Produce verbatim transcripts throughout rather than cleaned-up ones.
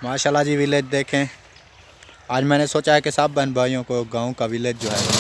माशाल्लाह जी विलेज देखें। आज मैंने सोचा है कि सब बहन भाइयों को गांव का विलेज जो है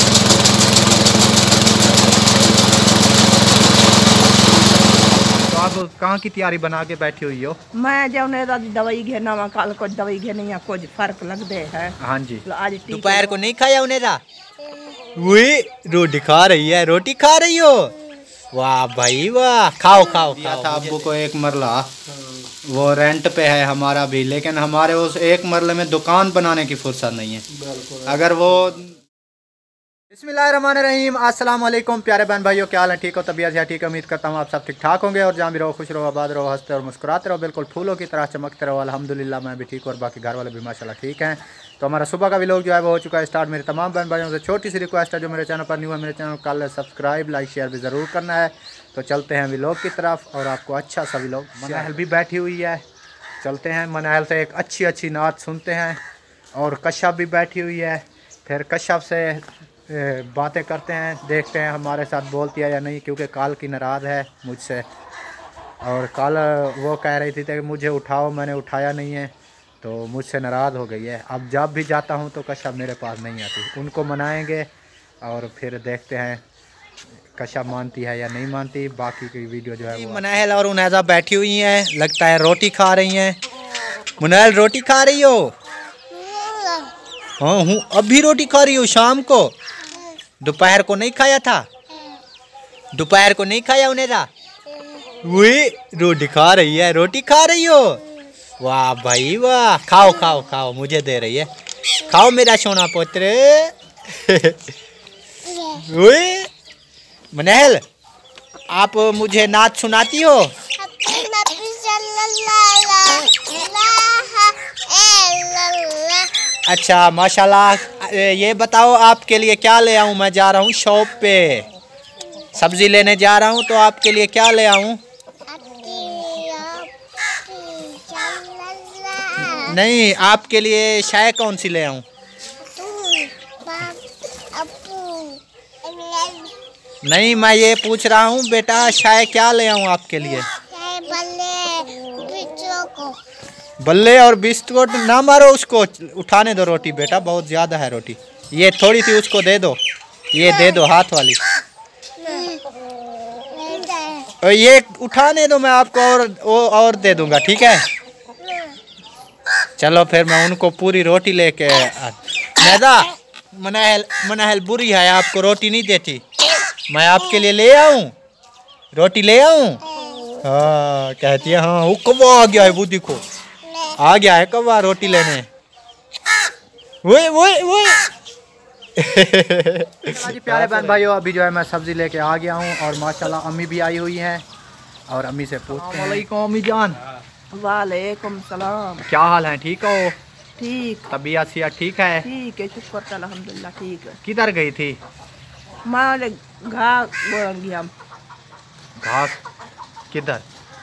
तो आप कहाँ की तैयारी बना के बैठी हुई हो? मैं जो दवाई घेना वा कल कुछ दवाई घेनी या कुछ फर्क लगते है। हाँ जी। तो आज दोपहर को नहीं खाया उन्हें था? वही रोटी खा रही है। रोटी खा रही हो? वाह भाई वाह, खाओ खाओ दिया था अब्बू को एक मरला। वो रेंट पे है हमारा भी, लेकिन हमारे उस एक मरले में दुकान बनाने की फुर्सत नहीं है। अगर वो बिस्मिल्लाहिर्रहमानिर्रहीम, अस्सलाम वालेकुम प्यारे बहन भाइयों, क्या हाल है? ठीक हो? तबीयत है ठीक? उम्मीद करता हूँ आप सब ठीक ठाक होंगे और जहाँ भी रहो खुश रहो, आबाद रहो, हंसते और मुस्कुराते रहो, बिल्कुल फूलों की तरह चमकते रहो। अल्हम्दुलिल्लाह मैं भी ठीक और बाकी घर वाले भी माशाल्लाह ठीक हैं। तो हमारा सुबह का व्लॉग जो है वो हो चुका है स्टार्ट। मेरे तमाम बहन भाइयों से छोटी सी रिक्वेस्ट है, जो मेरे चैनल पर न्यू है मेरे चैनल को कल सब्सक्राइब लाइक शेयर भी ज़रूर करना है। तो चलते हैं व्लॉग की तरफ और आपको अच्छा सा व्लॉग। मनाहल भी बैठी हुई है, चलते हैं मनाहल से एक अच्छी अच्छी नात सुनते हैं। और कश्यप भी बैठी हुई है, फिर कश्यप से बातें करते हैं, देखते हैं हमारे साथ बोलती है या नहीं, क्योंकि कल की नाराज़ है मुझसे। और कल वो कह रही थी कि मुझे उठाओ, मैंने उठाया नहीं है तो मुझसे नाराज़ हो गई है। अब जब भी जाता हूँ तो कश्यप मेरे पास नहीं आती। उनको मनाएंगे और फिर देखते हैं कश्यप मानती है या नहीं मानती। बाकी की वीडियो जो है मनाहल और उनैज़ा बैठी हुई हैं, लगता है रोटी खा रही हैं। मुनाहल रोटी खा रही हो? हाँ हूँ, अभी रोटी खा रही हो? शाम को? दोपहर को नहीं खाया था? दोपहर को नहीं खाया उनैज़ा? वही रोटी खा रही है। रोटी खा रही हो? वाह भाई वाह, खाओ खाओ खाओ, मुझे दे रही है। खाओ मेरा सोना पुत्र। वही मनाहल, आप मुझे नाच सुनाती हो? अच्छा माशाल्लाह। ये बताओ आपके लिए क्या ले आऊँ? मैं जा रहा हूँ शॉप पे, सब्जी लेने जा रहा हूँ, तो आपके लिए क्या ले आऊँ? नहीं, आपके लिए शाय कौन सी ले आऊँ? नहीं, मैं ये पूछ रहा हूँ बेटा, शाय क्या ले आऊँ आपके लिए? बल्ले और बिस्कुट ना मारो उसको, उठाने दो रोटी बेटा, बहुत ज़्यादा है रोटी। ये थोड़ी सी उसको दे दो, ये दे दो हाथ वाली। और ये उठाने दो, मैं आपको और वो और दे दूंगा, ठीक है? चलो फिर मैं उनको पूरी रोटी लेके। नैज़ा, मनाहल मनाहल बुरी है, आपको रोटी नहीं देती। मैं आपके लिए ले आऊं? रोटी ले आऊं? हाँ कहती है। हाँ वो कौवा आ गया है, वो देखो आ गया है कौवा रोटी लेने। वही वही वही। जी प्यारे बहन भाइयों, अभी जो है मैं सब्जी लेके आ गया हूँ और माशाल्लाह अम्मी भी आई हुई हैं और अम्मी से पूछते हैं। वालेकुम अम्मी जान। वालेकुम सलाम। क्या हाल है? ठीक हो? ठीक। तबीयत सेहत ठीक है? ठीक है, शुक्र अल्हम्दुलिल्लाह ठीक है। किधर गई थी? माँ घास गया। घास किधर?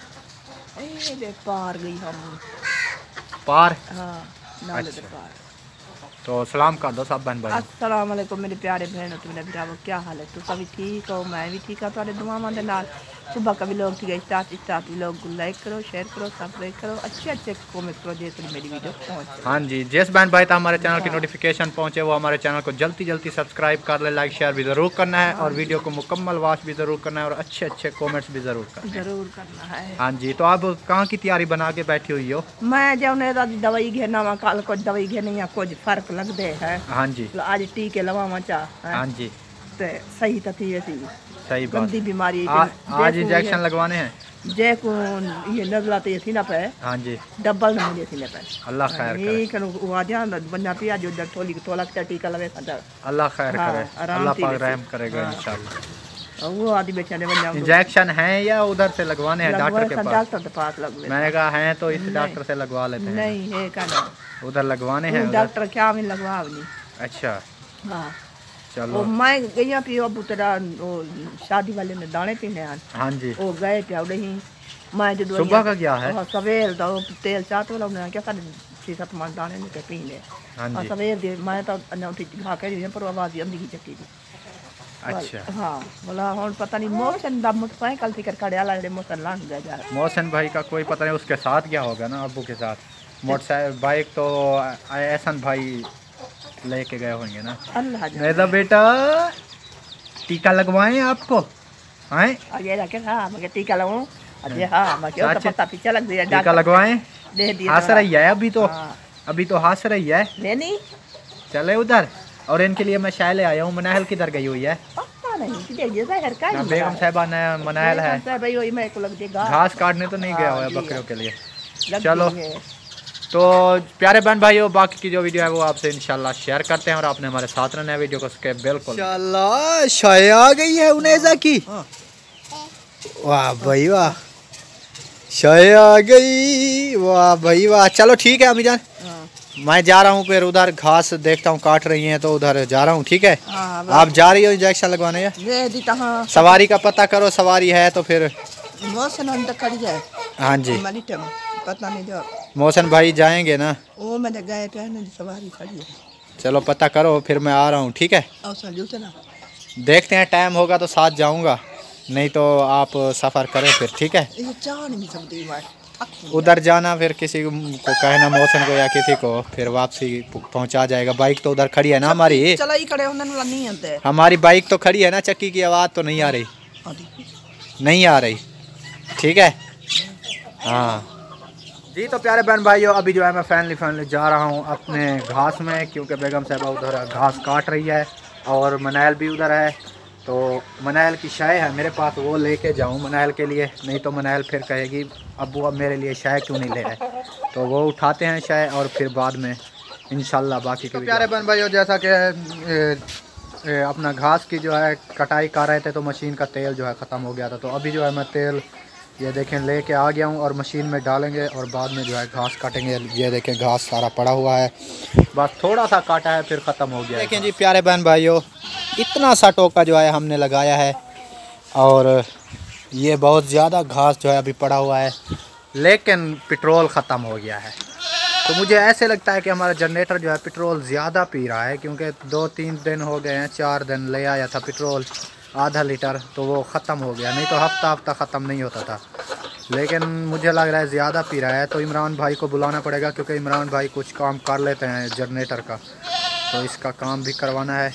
पार गई हम। पार? हाँ नाले अच्छा। पार। तो सलाम कर दो सब बहन भाई। अस्सलाम वालेकुम मेरे प्यारे बहन और मेरे भरावो, क्या हाल है? तू सभी ठीक हो? मैं भी ठीक हूँ। थोड़े दुआवां दे नाल सुबह का भी लोग ठीक है। स्टार्ट स्टार्ट भी लोग लाइक करो, शेयर करो, सब्सक्राइब करो, अच्छे अच्छे कमेंट करो, जैसे मेरी वीडियो पहुँचे। हाँ जी, जिस बहन भाई तक हमारे चैनल की नोटिफिकेशन पहुँचे वो हमारे चैनल को जल्दी जल्दी सब्सक्राइब कर ले, लाइक शेयर भी ज़रूर करना है और वीडियो को मुकम्मल वॉच भी ज़रूर करना है और अच्छे अच्छे कमेंट्स भी ज़रूर करना है। जरूर करना है। हाँ जी, तो आप कहाँ की तैयारी बना के बैठी हुई हो? मैं जो दवाई घेना वा कल कुछ दवाई घेनी या कुछ फर्क लगते है। हाँ जी। आज टीके लवावा चाह। हाँ जी, सही तो थी वैसी सही बात। गंदी बीमारी आ, आज इंजेक्शन लगवाने हैं। जे को ये नजला तो ये थी ना पे। हाँ जी, डबल न मुझे थी ना पे। अल्लाह खैर करे। करो वो आ जा बन्ना पिया जो दर थोली तोला का टीका लगे था। अल्लाह खैर हाँ, करे, अल्लाह पाक रहम करेगा हाँ। इंशाल्लाह। वो आदि बेचा ने बन्ना इंजेक्शन है या उधर से लगवाने हैं डॉक्टर के पास? डॉक्टर के पास लगवे। मैंने कहा है तो इस डॉक्टर से लगवा लेते हैं। नहीं है का ना, उधर लगवाने हैं। डॉक्टर क्या में लगवा नहीं। अच्छा हाँ चलो। मैं गई पी अबू तेरा शादी वाले ने दाने पीने आन। हाँ जी। वो गए पे उड़े ही मैं जो सुबह का क्या है? सवेर दा तेल चाट वाला उन्हें क्या साढ़े छः सात मान दाने ने पीने। हाँ जी। सवेर दे मैं तो अनौठी घा के रही पर आवाज अंधी की चक्की थी। अच्छा हाँ बोला हम पता नहीं मौसम दम मुझ कल थी कर खड़े आला मौसम लांग गया जा। मोहसिन भाई का कोई पता नहीं, उसके साथ क्या होगा ना, अब्बू के साथ। मोटरसाइकिल बाइक तो एहसन भाई लेके गए होंगे ना। अल्लाह जाने। मेरा बेटा टीका लगवाएं आपको हैं? अजय रखे हाँ मैं टीका लगाऊं। अजय हाँ मैं क्या चाचा, पता पीछे लग दिया टीका लगवाएं। दे दिया हंस रही है अभी तो, हाँ। अभी तो हंस रही है। लेनी चले उधर। और इनके लिए मैं शाय ले आया हूँ। मनाहल किधर गई हुई है? पता नहीं कि देखिए जहर का ना बेगम साहबा ने मनाहल है, भाई वही मेरे को लग देगा घास काटने तो नहीं गया हुआ है हाँ, जी। बकरियों के लिए। लग चलो गई है। तो प्यारे बहन भाइयों, बाकी की जो वीडियो है वो आपसे इंशाल्लाह शेयर करते हैं और आपने हमारे साथ रहना है वीडियो को उसके बिल्कुल। इंशाल्लाह शाय आ गई है उनेजा की। वाह भाई वाह, शाय आ गई, वाह भाई वाह। चलो ठीक है अम्मी जान, हाँ। मैं जा रहा हूँ फिर उधर घास देखता हूँ काट रही हैं तो उधर जा रहा हूँ। ठीक है हाँ, आप जा रही हो इंजेक्शन लगवाने या? दे दी तो हाँ। सवारी का पता करो, सवारी है तो फिर। मौसम तक खड़ी है हाँ जी मलिटम पता नहीं जो मोहसन भाई जाएंगे ना, वो मैंने गए तो है ना सवारी खड़ी है। चलो पता करो फिर मैं आ रहा हूँ। ठीक है और संजू से ना देखते हैं टाइम होगा तो साथ जाऊँगा, नहीं तो आप सफ़र करें फिर। ठीक है ये चाह नहीं सकती मैं उधर जाना फिर किसी को कहना मौसम को या किसी को, फिर वापसी पहुंचा जाएगा। बाइक तो उधर खड़ी है ना हमारी, चला ही खड़े होने वाला नहीं आते। हमारी बाइक तो खड़ी है ना, चक्की की आवाज़ तो नहीं आ रही, नहीं आ रही। ठीक है हाँ जी। तो प्यारे बहन भाइयों अभी जो है मैं फैनली फैनली जा रहा हूँ अपने घास में, क्योंकि बेगम साहबा उधर घास काट रही है और मनायल भी उधर है। तो मनायल की शाय है मेरे पास, वो लेके जाऊँ मनायल के लिए, नहीं तो मनायल फिर कहेगी अब्बू अब मेरे लिए शाय क्यों नहीं ले रहे। तो वो उठाते हैं शाय और फिर बाद में इंशाल्लाह बाकी के। तो प्यारे बहन भाइयों जैसा कि अपना घास की जो है कटाई कर रहे थे तो मशीन का तेल जो है ख़त्म हो गया था। तो अभी जो है मैं तेल ये देखें लेके आ गया हूँ और मशीन में डालेंगे और बाद में जो है घास काटेंगे। ये देखें घास सारा पड़ा हुआ है, बस थोड़ा सा काटा है फिर ख़त्म हो गया। देखें जी प्यारे बहन भाइयों इतना सा टोका जो है हमने लगाया है और ये बहुत ज़्यादा घास जो है अभी पड़ा हुआ है, लेकिन पेट्रोल ख़त्म हो गया है। तो मुझे ऐसे लगता है कि हमारा जनरेटर जो है पेट्रोल ज़्यादा पी रहा है, क्योंकि दो तीन दिन हो गए हैं, चार दिन ले आया था पेट्रोल आधा लीटर तो वो ख़त्म हो गया, नहीं तो हफ्ता हफ्ता ख़त्म नहीं होता था। लेकिन मुझे लग रहा है ज़्यादा पी रहा है, तो इमरान भाई को बुलाना पड़ेगा, क्योंकि इमरान भाई कुछ काम कर लेते हैं जनरेटर का, तो इसका काम भी करवाना है।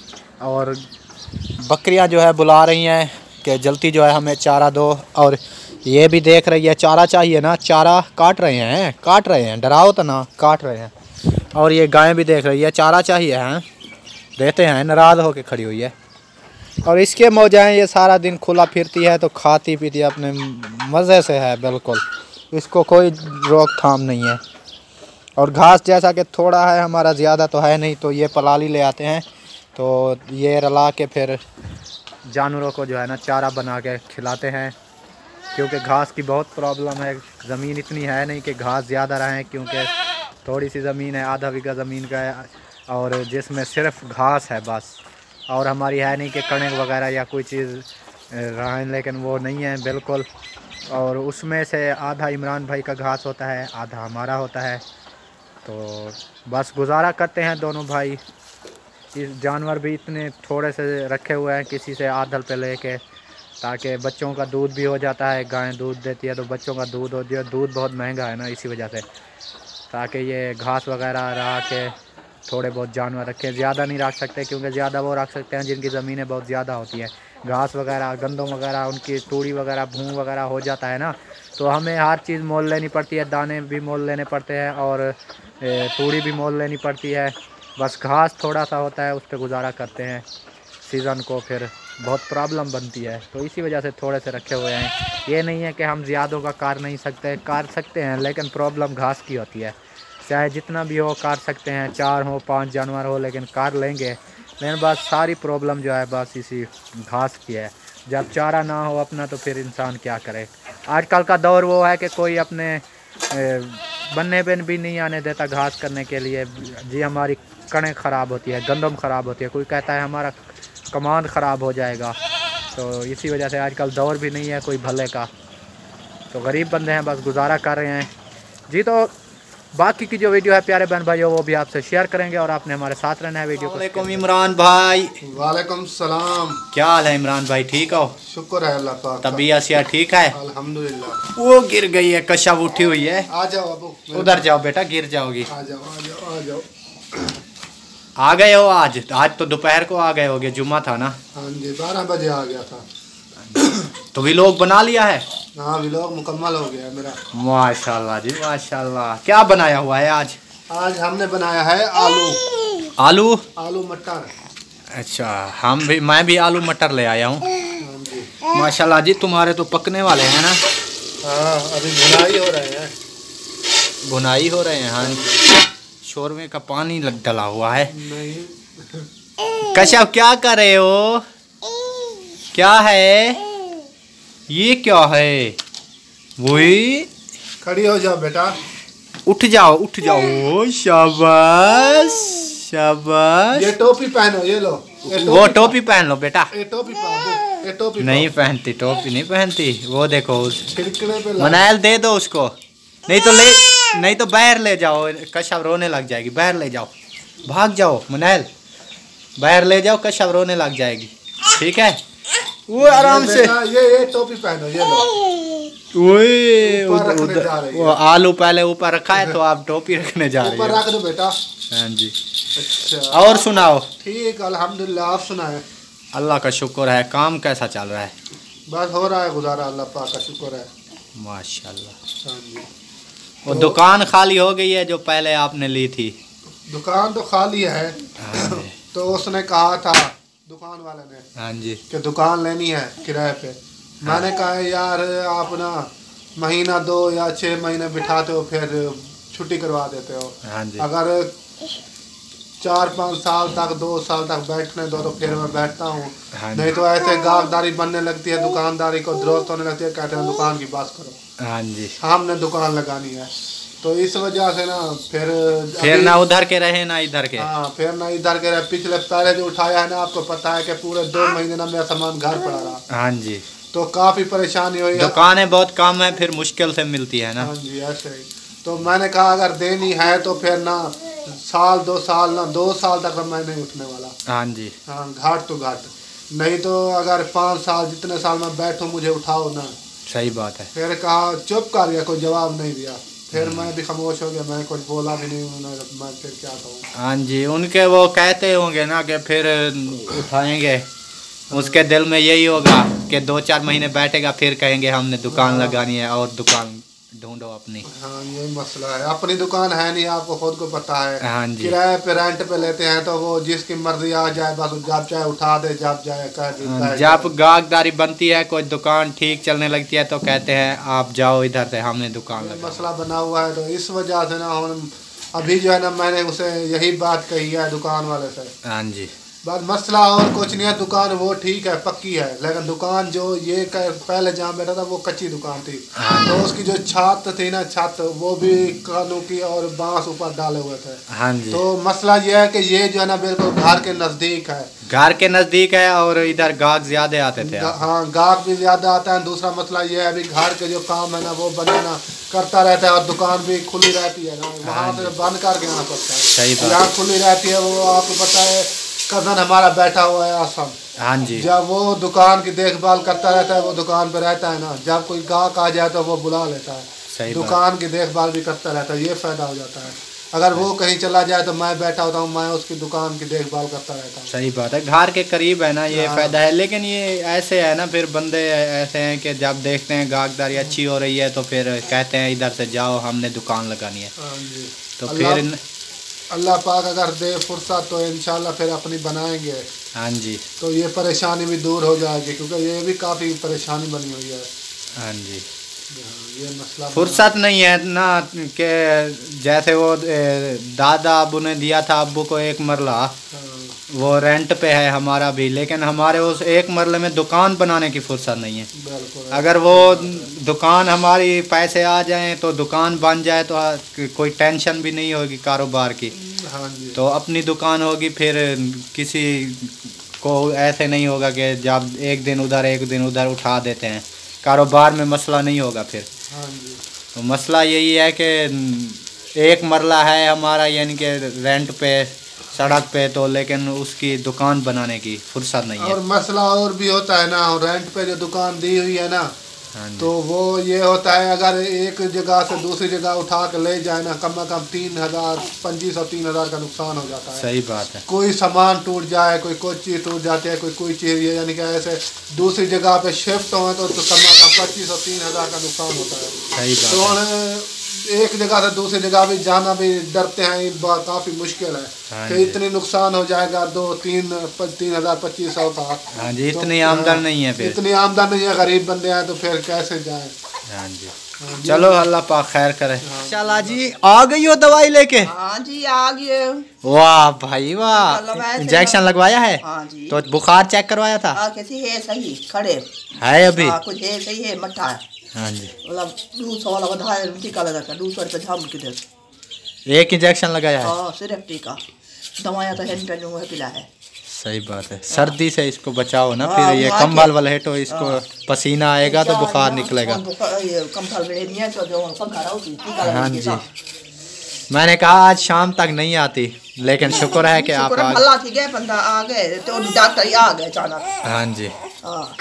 और बकरियां जो है बुला रही हैं कि जल्दी जो है हमें चारा दो, और ये भी देख रही है चारा चाहिए ना, चारा काट रहे हैं काट रहे हैं डराओ तो ना, काट रहे हैं। और ये गाय भी देख रही है चारा चाहिए हैं, देते हैं, नाराज़ होकर खड़ी हुई है। और इसके मौजाएँ ये सारा दिन खुला फिरती है तो खाती पीती अपने मज़े से है, बिल्कुल इसको कोई रोकथाम नहीं है। और घास जैसा कि थोड़ा है हमारा, ज़्यादा तो है नहीं, तो ये पलाली ले आते हैं, तो ये रला के फिर जानवरों को जो है ना चारा बना के खिलाते हैं, क्योंकि घास की बहुत प्रॉब्लम है। ज़मीन इतनी है नहीं कि घास ज़्यादा रहें, क्योंकि थोड़ी सी ज़मीन है, आधा बीघा ज़मीन का है, और जिसमें सिर्फ घास है बस, और हमारी है नहीं कि कणक वगैरह या कोई चीज़ रहें, लेकिन वो नहीं है बिल्कुल। और उसमें से आधा इमरान भाई का घास होता है, आधा हमारा होता है, तो बस गुजारा करते हैं दोनों भाई। इस जानवर भी इतने थोड़े से रखे हुए हैं किसी से आधल पे लेके, ताकि बच्चों का दूध भी हो जाता है, गाय दूध देती है तो बच्चों का दूध होती है, दूध बहुत महंगा है ना इसी वजह से, ताकि ये घास वगैरह रहा के थोड़े बहुत जानवर रखें। ज़्यादा नहीं रख सकते, क्योंकि ज़्यादा वो रख सकते हैं जिनकी ज़मीनें बहुत ज़्यादा होती है, घास वगैरह गंदम वगैरह उनकी तूड़ी वगैरह भूं वगैरह हो जाता है ना, तो हमें हर चीज़ मोल लेनी पड़ती है, दाने भी मोल लेने पड़ते हैं और तूड़ी भी मोल लेनी पड़ती है। बस घास थोड़ा सा होता है, उस पर गुजारा करते हैं सीज़न को, फिर बहुत प्रॉब्लम बनती है, तो इसी वजह से थोड़े से रखे हुए हैं। ये नहीं है कि हम ज़्यादा का कार नहीं सकते, कार सकते हैं, लेकिन प्रॉब्लम घास की होती है। चाहे जितना भी हो काट सकते हैं, चार हो पांच जानवर हो, लेकिन कार लेंगे। लेकिन बस सारी प्रॉब्लम जो है बस इसी घास की है। जब चारा ना हो अपना तो फिर इंसान क्या करे। आजकल का दौर वो है कि कोई अपने बनने पे भी नहीं आने देता घास करने के लिए। जी हमारी कणक ख़राब होती है, गंदम ख़राब होती है, कोई कहता है हमारा कमांड ख़राब हो जाएगा, तो इसी वजह से आजकल दौर भी नहीं है कोई भले का, तो गरीब बंदे हैं बस गुजारा कर रहे हैं जी। तो बाकी की जो वीडियो है प्यारे बहन भाइयों वो भी आपसे शेयर करेंगे और आपने हमारे साथ रहना है वीडियो को। इमरान भाई वालेकुम सलाम, क्या हाल है इमरान भाई, ठीक हो? शुक्र है अल्लाह पाक का। तबीयत सेहत ठीक है? अल्हम्दुलिल्लाह। वो गिर गई है, कशब उठी हुई है। आ जाओ अबू, उधर जाओ बेटा, गिर जाओगी। आ जाओ आ जाओ आ जाओ। आ गए हो आज? आज तो दोपहर को आ गए होगे, जुम्मा था ना? हाँ जी, बारह बजे आ गया था। तो व्लॉग बना लिया है? हाँ, व्लॉग मुकम्मल हो गया मेरा। माशाल्लाह जी माशाल्लाह। क्या बनाया हुआ है आज? आज हमने बनाया है आलू आलू आलू मटर। अच्छा, हम भी मैं भी आलू मटर ले आया हूँ। हाँ जी माशाल्लाह जी, तुम्हारे तो पकने वाले हैं ना? हाँ, अभी भुनाई हो रहे हैं। भुनाई हो रहे हैं। हाँ, शोरमे का पानी लग डला हुआ है। नहीं, कश्यप क्या कर रहे हो? क्या है ये, क्या है? वही खड़ी हो जाओ बेटा। उठ जाओ उठ जाओ। शाबाश शाबाश। ये टोपी पहनो, ये लो। ये वो टोपी पहन लो बेटा। ये टोपी पहनो, ये टोपी नहीं पहनती, टोपी नहीं पहनती। वो देखो छिड़कने पे लगा। मनायल दे दो उसको, नहीं तो ले नहीं तो बाहर ले जाओ। कश्यप रोने लग जाएगी, बाहर ले जाओ। भाग जाओ मनायल, बाहर ले जाओ, कश्यप रोने लग जाएगी। ठीक है, वो आराम से। ये ये टोपी पहनो, ये लो। ओए ऊपर रखने उधर जा रही है। वो आलू पहले ऊपर रखा है तो आप टोपी रखने जा रही ऊपर है। रख दो बेटा। हाँ जी। अच्छा, और सुनाओ। ठीक, अल्हम्दुलिल्लाह। आप सुनाए? अल्लाह का शुक्र है। काम कैसा चल रहा है? बस हो रहा है गुजारा, अल्लाह पाक का शुक्र है। माशाल्लाह। हाँ जी। वो दुकान खाली हो गई है जो पहले आपने ली थी? दुकान तो खाली है। हाँ जी। तो उसने कहा था दुकान वाले ने हाँ जी। कि दुकान लेनी है किराए पे। मैंने कहा यार आप ना महीना दो या छः महीने बिठाते हो, फिर छुट्टी करवा देते हो। हाँ जी। अगर चार पाँच साल तक, दो साल तक बैठने दो तो फिर मैं बैठता हूँ। हाँ जी। नहीं तो ऐसे गाहकदारी बनने लगती है, दुकानदारी को ज़रूरत होने लगती है, कहते हैं दुकान की बात करो। हाँ जी। हमने दुकान लगानी है, तो इस वजह से ना फिर फिर ना उधर के रहे ना इधर के। हाँ, फिर ना इधर के रहे। पिछले पहले जो उठाया है ना, आपको पता है कि पूरे दो महीने ना मेरा सामान घर पड़ा रहा। हाँ जी। तो काफ़ी परेशानी हुई है। दुकानें बहुत कम है, फिर मुश्किल से मिलती है ना। हाँ जी, ऐसे ही। तो मैंने कहा अगर देनी है तो फिर ना साल दो साल ना दो साल तक मैं नहीं उठने वाला। हाँ जी। हाँ, घाट तो घाट। नहीं तो अगर पाँच साल जितने साल मैं बैठूँ मुझे उठाओ ना। सही बात है। फिर कहा, चुप कर गया, कोई जवाब नहीं दिया। फिर मैं भी खामोश हो गया, मैं कुछ बोला भी नहीं। उन्होंने, मैं फिर क्या कहूँ। हाँ जी, उनके वो कहते होंगे ना कि फिर उठाएंगे, उसके दिल में यही होगा कि दो चार महीने बैठेगा फिर कहेंगे हमने दुकान लगानी है और दुकान ढूंढो अपनी। हाँ, यही मसला है। अपनी दुकान है नहीं, आपको खुद को पता है। हाँ जी। किराए पे रेंट पे लेते हैं तो वो जिसकी मर्जी आ जाए, बस जब चाहे उठा दे, जब चाहे कह दे। हाँ, जब गाहकदारी बनती है, कोई दुकान ठीक चलने लगती है तो कहते हैं आप जाओ इधर से, हमने दुकान लगानी। मसला बना हुआ है। तो इस वजह से ना हम अभी जो है ना, मैंने उसे यही बात कही है दुकान वाले से। हाँ जी। बस मसला और कुछ नहीं है। दुकान वो ठीक है, पक्की है, लेकिन दुकान जो ये पहले जहाँ बैठा था वो कच्ची दुकान थी। तो उसकी जो छत थी ना, छत वो भी कानू की और बांस ऊपर डाले हुए थे। हाँ जी। तो मसला ये है कि ये जो है ना बिल्कुल घर के नज़दीक है। घर के नज़दीक है और इधर गाहक ज्यादा आते थे। हाँ, गाहक भी ज़्यादा आता है। दूसरा मसला ये है, अभी घर के जो काम है ना वो बंदा ना करता रहता है और दुकान भी खुली रहती है ना, वहाँ से बंद करके आना पड़ता है। सही बात। यहाँ खुली रहती है, वो आपको पता है कज़न हमारा बैठा हुआ है आसम। हाँ जी। जब वो दुकान की देखभाल करता रहता है, वो दुकान पे रहता है ना, जब कोई गाहक आ जाए तो वो बुला लेता है। सही दुकान की देखभाल भी करता रहता है, ये फ़ायदा हो जाता है। अगर वो कहीं चला जाए तो मैं बैठा होता हूँ, मैं उसकी दुकान की देखभाल करता रहता हूँ। सही बात है, घर के करीब है ना, ये फ़ायदा है। लेकिन ये ऐसे है ना, फिर बंदे ऐसे हैं कि जब देखते हैं गाहकदारी अच्छी हो रही है तो फिर कहते हैं इधर से जाओ, हमने दुकान लगानी है। हाँ जी। तो फिर अल्लाह पाक अगर दे फुर्सत तो इंशाल्लाह फिर अपनी बनाएंगे। हाँ जी। तो ये परेशानी भी दूर हो जाएगी, क्योंकि ये भी काफ़ी परेशानी बनी हुई है। हाँ जी। ये मसला फुर्सत नहीं है ना कि जैसे वो दादा अबू ने दिया था अब्बू को एक मरला, वो रेंट पे है हमारा भी, लेकिन हमारे उस एक मरले में दुकान बनाने की फुर्सत नहीं है। अगर वो दुकान हमारी पैसे आ जाएं तो दुकान बन जाए तो कोई टेंशन भी नहीं होगी कारोबार की। हाँ जी। तो अपनी दुकान होगी, फिर किसी को ऐसे नहीं होगा कि जब एक दिन उधर एक दिन उधर उठा देते हैं, कारोबार में मसला नहीं होगा फिर। हाँ जी। तो मसला यही है कि एक मरला है हमारा यानी कि रेंट पे सड़क पे, तो लेकिन उसकी दुकान बनाने की फुर्सत नहीं है। और मसला और भी होता है ना, रेंट पे जो दुकान दी हुई है ना, हाँ जी। तो वो ये होता है अगर एक जगह से दूसरी जगह उठा के ले जाए ना, कम से कम तीन हजार पच्चीस सौ तीन हजार का नुकसान हो जाता है। सही बात है। कोई सामान टूट जाए, कोई कोई चीज़ टूट जाती है, कोई कोई चीज़ यानी कि ऐसे दूसरी जगह पे शिफ्ट हो तो, तो कम से कम पच्चीस सौ तीन हजार का नुकसान होता है। सही बात तो है। उन्हें एक जगह से दूसरी जगह भी जाना भी डरते हैं, ये बात काफ़ी मुश्किल है हाँ कि जी। इतनी नुकसान हो जाएगा, दो तीन प- तीन हजार पच्चीस सौ का। हाँ जी, तो, इतनी आमदन नहीं है फिर। इतनी आमदन नहीं है, गरीब बंदे हैं तो फिर कैसे जाए। हाँ जी। चलो अल्लाह पाक खैर करे। शाला जी आ गई हो दवाई लेके? हाँ जी आ गए। वाह भाई वाह, लगवाया थे इंजेक्शन ना। लगवाया है? हाँ जी। तो बुखार चेक करवाया था? हाँ कैसी है, सही खड़े है अभी? हाँ कुछ है, सही है, मट्ठा है हाँ जी। मतलब दो सौ वाला बधा है, टीका लगा था दो सौ रुपये झाम किधर। एक इंजेक्शन लगाया है? हाँ सिर्फ टीका, दवाइयाँ तो हैंड पेन है पिला है। सही बात है। सर्दी से इसको बचाओ ना, हाँ, फिर ये वहाँ कंबल के- वाला हेटो, इसको पसीना आएगा तो बुखार निकलेगा। ये कंफल में नहीं है तो जो पंखा रहा होती टीका हाँ लगा जी। मैंने कहा आज शाम तक नहीं आती, लेकिन शुक्र है कि आप आ गए। भला थी गए बंदा आ गए तो डॉक्टर ही आ गए अचानक। हाँ जी। हाँ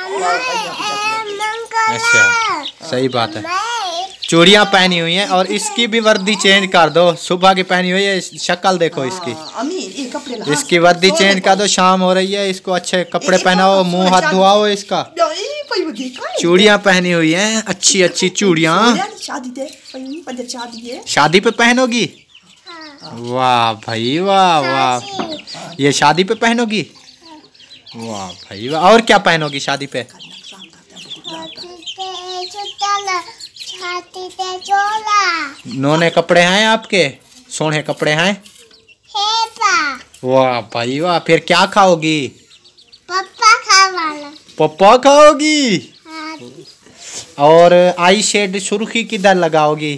अच्छा सही बात है। चूड़ियाँ पहनी हुई हैं और इसकी भी वर्दी चेंज कर दो, सुबह की पहनी हुई है, शक्ल देखो इसकी। अमीर ये कपड़े लगा इसकी वर्दी चेंज कर दो, शाम हो रही है, इसको अच्छे कपड़े पहनाओ, मुंह हाथ धुआओ इसका। चूड़ियाँ पहनी हुई हैं, अच्छी अच्छी चूड़ियाँ। शादी दे पंजर शादी है, शादी पे पहनोगी? वाह भाई वाह वाह, ये शादी पे पहनोगी? वाह भाई वाह। और क्या पहनोगी शादी पे? नोने कपड़े हैं आपके, सोने कपड़े हैं? वाह भाई वाह। फिर क्या खाओगी? पप्पा खाओगी? और आई शेड सुर्खी किधर लगाओगी?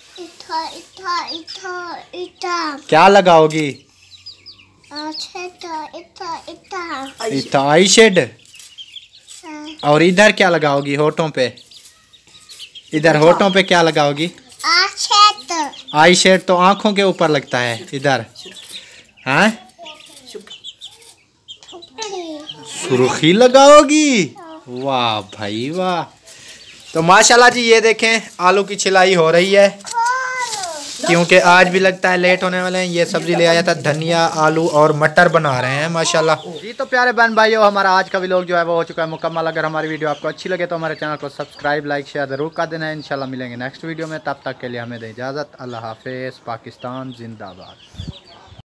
क्या लगाओगी? इतना आई शेड। और इधर क्या लगाओगी? होठों पे? इधर होठों पे क्या लगाओगी? आई शेड तो आंखों के ऊपर लगता है, इधर हैं? सुर्खी लगाओगी? वाह भाई वाह। तो माशाल्लाह जी, ये देखें आलू की छिलाई हो रही है, क्योंकि आज भी लगता है लेट होने वाले हैं। ये सब्जी ले आया था, धनिया आलू और मटर बना रहे हैं माशाल्लाह जी। तो प्यारे बहन भाइयों, हमारा आज का व्लॉग जो है वो हो चुका है मुकम्मल। अगर हमारी वीडियो आपको अच्छी लगे तो हमारे चैनल को सब्सक्राइब लाइक शेयर जरूर कर देना है। इंशाल्लाह मिलेंगे नेक्स्ट वीडियो में, तब तक के लिए हमें दें इजाज़त। अल्लाह हाफिज़। पाकिस्तान जिंदाबाद।